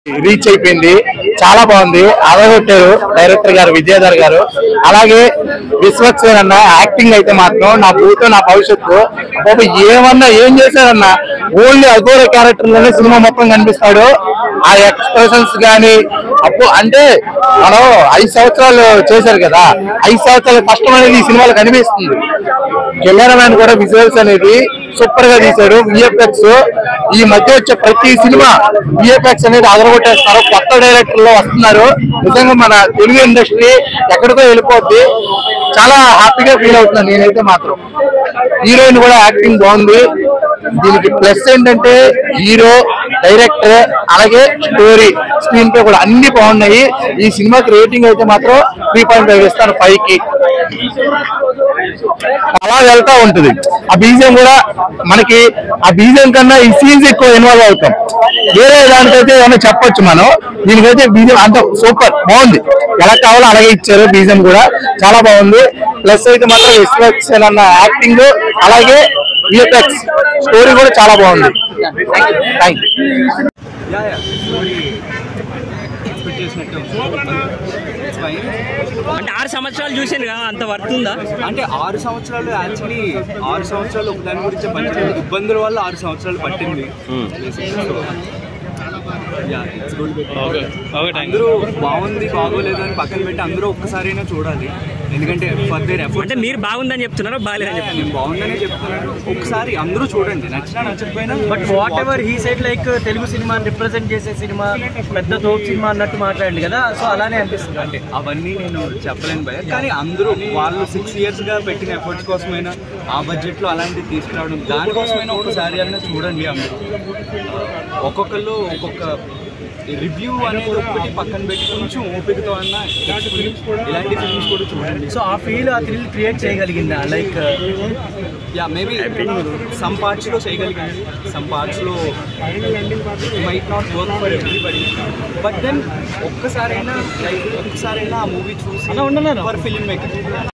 Reach అయిపోయింది. చాలా బాగుంది, అదగొట్టారు డైరెక్టర్ గారు విజయధర్ గారు. అలాగే విశ్వక్సేన్ అన్న యాక్టింగ్ అయితే మాత్రం నా భూతో నా భవిష్యత్తు. ఏమన్నా ఏం చేశారన్న ఓన్లీ అఘోర క్యారెక్టర్ లోనే సినిమా మొత్తం కనిపిస్తాడు. ఆ ఎక్స్ప్రెషన్స్ గానీ అప్పు అంటే మనం 5 సంవత్సరాలు చేశారు కదా, 5 సంవత్సరాల కష్టం అనేది ఈ సినిమాలో కనిపిస్తుంది. కెమెరామ్యాన్ కూడా విజువల్స్ అనేది సూపర్ గా తీశాడు. విఎఫ్ఎక్స్ ఈ మధ్య వచ్చే ప్రతి సినిమా విఎఫ్ఎక్స్ అనేది అదరగొట్టేస్తున్నారు. కొత్త డైరెక్టర్ లో వస్తున్నారు. నిజంగా మన తెలుగు ఇండస్ట్రీ ఎక్కడికో వెళ్ళిపోద్ది. చాలా హ్యాపీగా ఫీల్ అవుతున్నాను నేనైతే మాత్రం. హీరోయిన్ కూడా యాక్టింగ్ బాగుంది. దీనికి ప్లస్ ఏంటంటే హీరో, డైరెక్టర్, అలాగే స్టోరీ, స్క్రీన్ ప్లే కూడా అన్ని బాగున్నాయి. ఈ సినిమాకి రేటింగ్ అయితే మాత్రం 3.5 ఇస్తాను 5కి. అలా వెళ్తా ఉంటుంది. ఆ బీజియం కూడా మనకి ఆ బీజియం కన్నా ఈ సీన్స్ ఎక్కువ ఇన్వాల్వ్ అవుతాం. వేరే దానికైతే ఏమైనా చెప్పొచ్చు మనం, దీనికైతే బీజియం అంత సూపర్ బాగుంది. ఎలా కావాలో అలాగే ఇచ్చారు. బీజియం కూడా చాలా బాగుంది. ప్లస్ అయితే మాత్రం విశ్వక్సేన్ అన్న యాక్టింగ్, అలాగే విఎఫ్ఎక్స్, స్టోరీ కూడా చాలా బాగుంది. Thank you. అంటే 6 సంవత్సరాలు చూసాను కదా, అంత వర్త్ ఉందా? అంటే 6 సంవత్సరాలు యాక్చువల్లీ 6 సంవత్సరాలు ఒక దాని గురించి మంచి ఇబ్బందుల వల్ల 6 సంవత్సరాలు పట్టింది. అందరూ బాగుంది బాగోలేదు అని పక్కన పెట్టి అందరూ ఒక్కసారైనా చూడాలి. ఎందుకంటే ఫర్దర్ ఎఫర్ట్. అంటే మీరు బాగుందని చెప్తున్నారా, బాగాలేదని చెప్తున్నారు? నేను బాగుందనే చెప్తున్నాను. ఒకసారి అందరూ చూడండి, నచ్చినా నచ్చకపోయినా. But whatever he said, like Telugu సినిమాని రిప్రజెంట్ చేసే సినిమా, పెద్ద తోపు సినిమా అన్నట్టు మాట్లాడండి కదా, సో అలానే అనిపిస్తుంది. అంటే అవన్నీ నేను చెప్పలేను భయ, కానీ అందరూ వాళ్ళు 6 yearsగా పెట్టిన ఎఫర్ట్స్ కోసమైనా ఆ బడ్జెట్లో అలాంటివి తీసుకురావడం, దానికోసమైనా ఒకసారి అయినా చూడండి. అందరూ ఒక్కొక్కళ్ళు ఒక్కొక్క రివ్యూ అనేది ఒకటి పక్కన పెట్టి కొంచెం ఓపికతో అన్న ఇలాంటి ఫిల్మ్స్ కూడా చూడండి. సో ఆ ఫీల్, ఆ థ్రిల్ క్రియేట్ చేయగలిగిందా? లైక్ మేబీ సమ్ పార్ట్స్లో చేయగలిగింది, సమ్ పార్ట్స్లో might not work for everybody. But then ఒక్కసారైనా ఆ మూవీ చూసి ఫర్ ఫిల్మ్ మేకింగ్